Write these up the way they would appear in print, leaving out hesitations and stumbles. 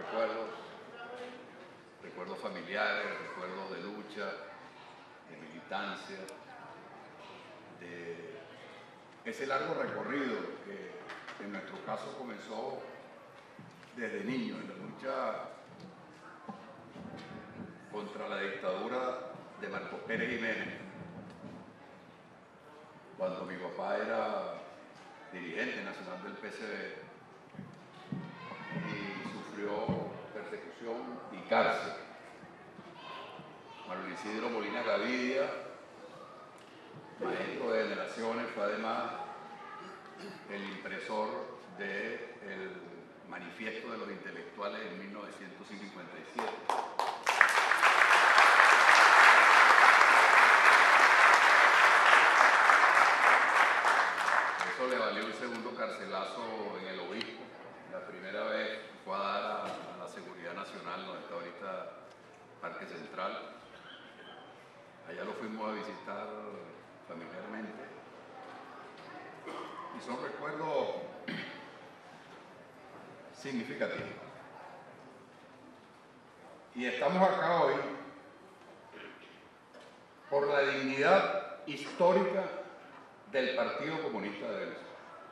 recuerdos familiares, recuerdos de lucha, de militancia, de ese largo recorrido que en nuestro caso comenzó desde niño, en la lucha contra la dictadura de Marcos Pérez Jiménez, cuando mi papá era dirigente nacional del PCB y sufrió persecución y cárcel. Manuel Isidro Molina Gavidia, maestro de generaciones, fue además el impresor del Manifiesto de los Intelectuales en 1957. Eso le valió un segundo carcelazo en el obispo. La primera vez fue a dar a la Seguridad Nacional, donde está ahorita Parque Central. Allá lo fuimos a visitar familiarmente. Y son recuerdos significativos. Y estamos acá hoy por la dignidad histórica del Partido Comunista de Venezuela.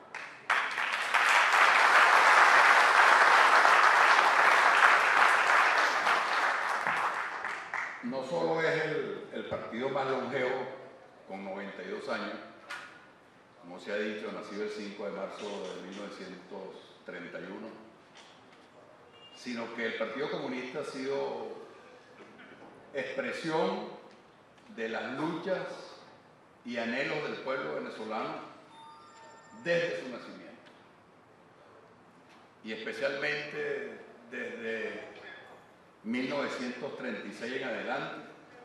No solo es el partido más longevo, con 92 años, como se ha dicho, nacido el 5 de marzo de 1931, sino que el Partido Comunista ha sido expresión de las luchas y anhelos del pueblo venezolano desde su nacimiento. Y especialmente desde 1936 en adelante,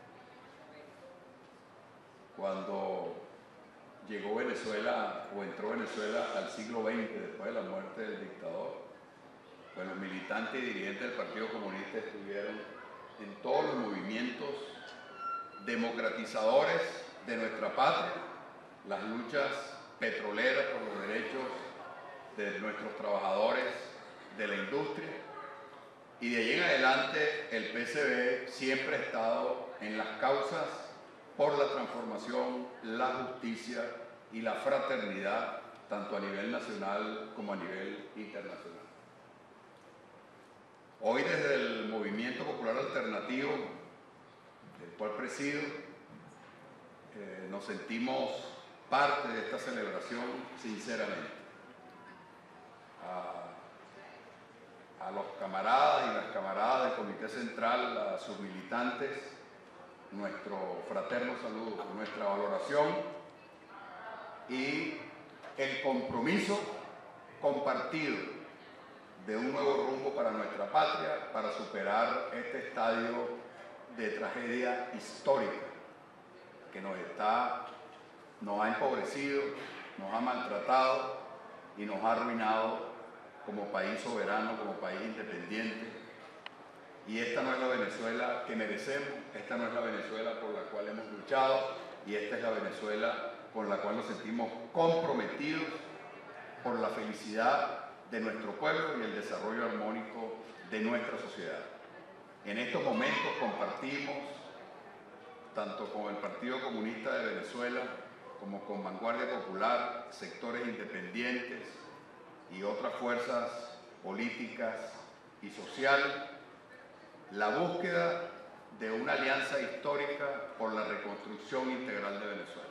cuando llegó Venezuela o entró Venezuela al siglo XX después de la muerte del dictador, pues los militantes y dirigentes del Partido Comunista estuvieron en todos los movimientos democratizadores de nuestra patria, las luchas petroleras por los derechos de nuestros trabajadores de la industria, y de ahí en adelante el PCB siempre ha estado en las causas por la transformación, la justicia y la fraternidad, tanto a nivel nacional como a nivel internacional. Hoy desde el Movimiento Popular Alternativo, del cual presido, nos sentimos parte de esta celebración sinceramente. A los camaradas y las camaradas del Comité Central, a sus militantes, nuestro fraterno saludo, nuestra valoración y el compromiso compartido de un nuevo rumbo para nuestra patria, para superar este estadio de tragedia histórica que nos ha empobrecido, nos ha maltratado y nos ha arruinado como país soberano, como país independiente. Y esta no es la Venezuela que merecemos, esta no es la Venezuela por la cual hemos luchado, y esta es la Venezuela con la cual nos sentimos comprometidos por la felicidad de nuestro pueblo y el desarrollo armónico de nuestra sociedad. En estos momentos compartimos, tanto con el Partido Comunista de Venezuela como con Vanguardia Popular, sectores independientes y otras fuerzas políticas y sociales, la búsqueda de una alianza histórica por la reconstrucción integral de Venezuela.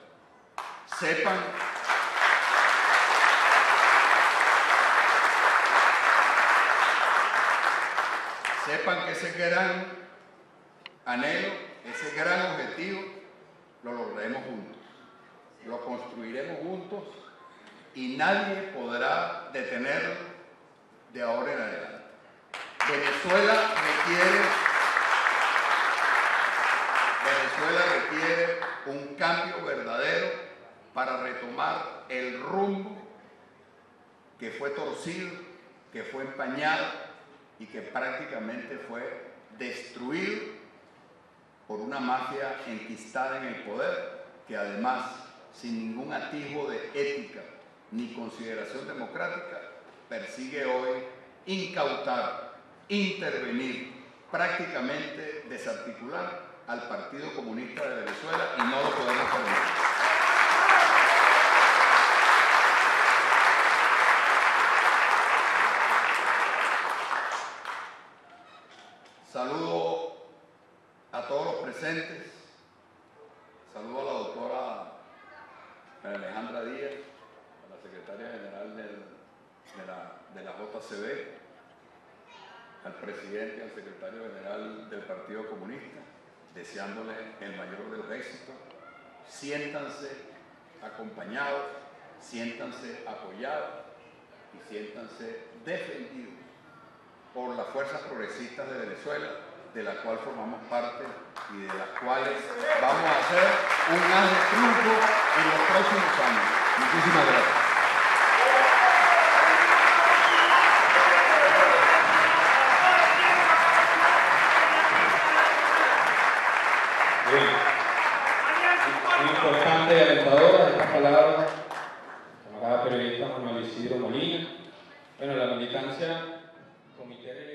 Sepan que ese gran anhelo, ese gran objetivo, lo lograremos juntos, lo construiremos juntos y nadie podrá detenerlo de ahora en adelante. Venezuela requiere un cambio verdadero para retomar el rumbo que fue torcido, que fue empañado y que prácticamente fue destruido por una mafia enquistada en el poder, que además, sin ningún atisbo de ética ni consideración democrática, persigue hoy incautar, intervenir, prácticamente desarticular al Partido Comunista de Venezuela, y no lo podemos permitir. Saludo a todos los presentes, saludo a la doctora Alejandra Díaz, a la secretaria general de la JCB, al presidente y al secretario general del Partido Comunista, deseándoles el mayor de los éxitos. Siéntanse acompañados, siéntanse apoyados y siéntanse defendidos por las fuerzas progresistas de Venezuela, de la cual formamos parte y de las cuales vamos a hacer un gran triunfo en los próximos años. Muchísimas gracias. Muy importante y alentadoras estas palabras, camarada periodista Manuel Isidro Molina. Bueno, la militancia, comité